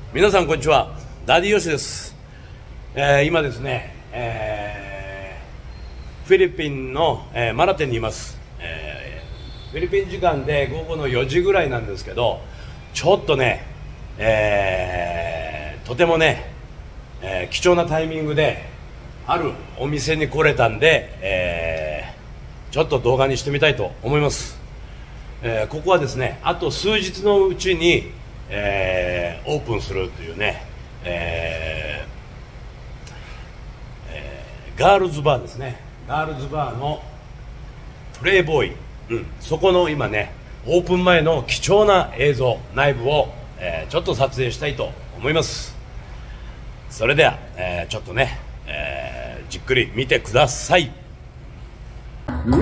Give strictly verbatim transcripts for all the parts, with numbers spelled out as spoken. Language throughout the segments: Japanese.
皆さんこんにちは、ダディヨシです。えー、今ですね、えー、フィリピンの、えー、マラテにいます。えー、フィリピン時間で午後のよじぐらいなんですけど、ちょっとね、えー、とてもね、えー、貴重なタイミングであるお店に来れたんで、えー、ちょっと動画にしてみたいと思います。えー、ここはですね、あと数日のうちにえー、オープンするというね、えーえー、ガールズバーですね。ガールズバーのプレイボーイ、うん、そこの今ねオープン前の貴重な映像内部を、えー、ちょっと撮影したいと思います。それでは、えー、ちょっとね、えー、じっくり見てください。うん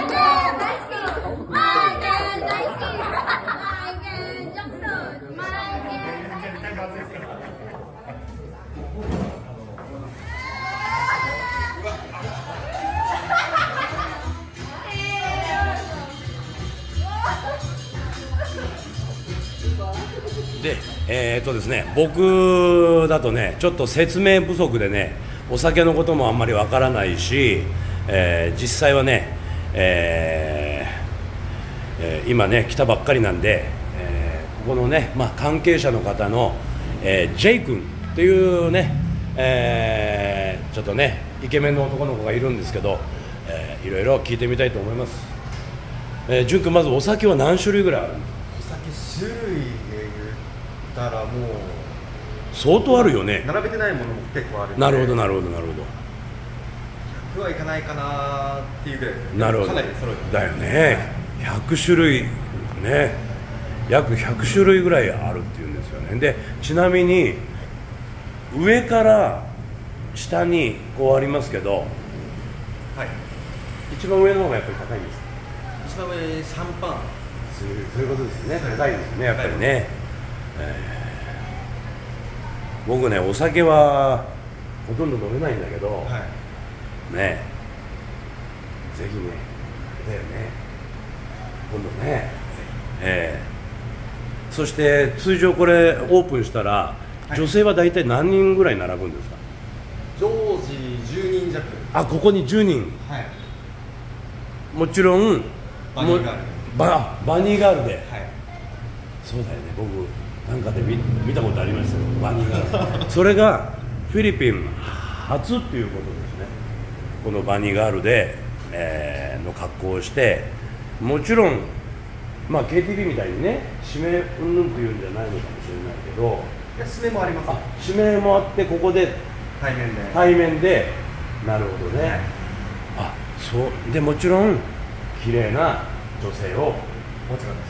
で、えーっとですね、僕だとねちょっと説明不足でねお酒のこともあんまりわからないし、えー、実際はね、えーえー、今ね来たばっかりなんで、えー、ここのね、まあ、関係者の方の、えー、J 君っていうね、えー、ちょっとねイケメンの男の子がいるんですけど、えー、いろいろ聞いてみたいと思います。えー、淳君、まずお酒は何種類ぐらいあるんですか？ お酒種類で言ったらもう相当あるよね。 並べてないものも結構あるんで。 なるほどなるほどなるほど。 ひゃくはいかないかなっていうぐらいですね。 なるほど。 かなり揃えてだよね。ひゃく種類ね、約ひゃく種類ぐらいあるっていうんですよね。でちなみに上から下にこうありますけど、 はい、 一番上の方がやっぱり高いんですか？ 一番上シャンパン。 そういうことですね。高いですねやっぱりね。えー、僕ねお酒はほとんど飲めないんだけど、はい、ねぜひねだよね今度ね、えー、そして通常これオープンしたら、はい、女性は大体何人ぐらい並ぶんですか？ 常時じゅうにん弱。 あ、ここにじゅうにん、はい、もちろんバニーガールバ, バニーガールで、はい、そうだよね、僕なんかで 見, 見たことありましたよ、バニーガールそれがフィリピン初っていうことですね。このバニーガールで、えー、の格好をして、もちろん、まあ、ケーティービー みたいにね指名うんぬんというんじゃないのかもしれないけど、 いや指名もあります。あ、 指名もあって、ここで対面で対面でなるほどね、はい、あ、そうでもちろん綺麗な女性を、 もちろんです。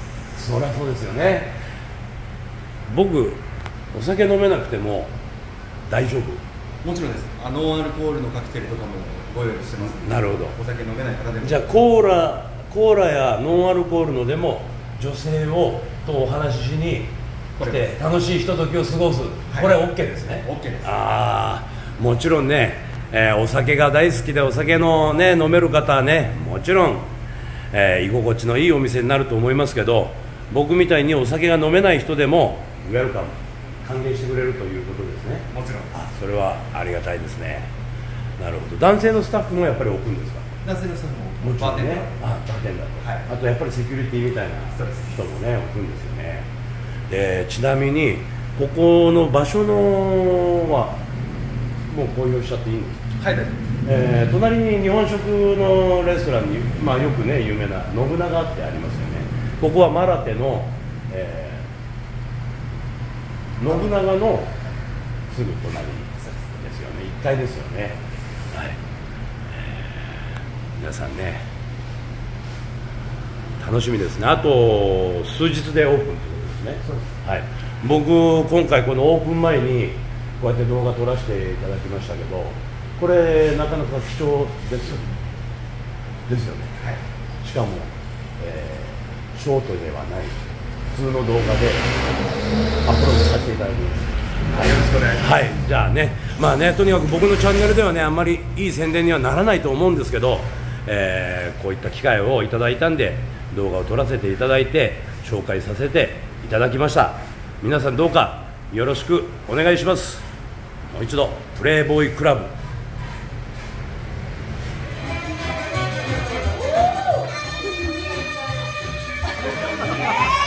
そりゃそうですよね。僕お酒飲めなくても大丈夫？ もちろんです。あ、ノンアルコールのカクテルとかもご用意してます。 なるほど。 お酒飲めない方でも。 じゃあコーラコーラやノンアルコールのでも女性をとお話ししに来て楽しいひとときを過ごす、はい、これ OK ですね。 OK です。 ああ、もちろんね、えー、お酒が大好きでお酒のね飲める方はねもちろん、えー、居心地のいいお店になると思いますけど、僕みたいにお酒が飲めない人でもウェルカム歓迎してくれるということですね。 もちろん。 あ、それはありがたいですね。なるほど。男性のスタッフもやっぱり置くんですか？ 男性のスタッフももちろんね。あ、バーテンダーと、はい、あとやっぱりセキュリティみたいな人もね置くんですよね。でちなみにここの場所のはもう公表しちゃっていいんですか？はい、大丈夫。えー、隣に日本食のレストランに、まあ、よくね有名な信長ってありますよね。ここはマラテの、えー、信長のすぐ隣ですよね。いっかいですよね。はい、えー、皆さんね楽しみですね。あと数日でオープンということですね。そうです。はい、僕今回このオープン前にこうやって動画撮らせていただきましたけど、これなかなか貴重ですよね。ですよね。はい、しかも、えー、ショートではない普通の動画でアプローチさせていただきます。はい、よろしくお願いします。はい、じゃあね、まあね、とにかく僕のチャンネルではねあんまりいい宣伝にはならないと思うんですけど、えー、こういった機会をいただいたんで動画を撮らせていただいて紹介させていただきました。皆さんどうかよろしくお願いします。もう一度プレーボーイクラブあ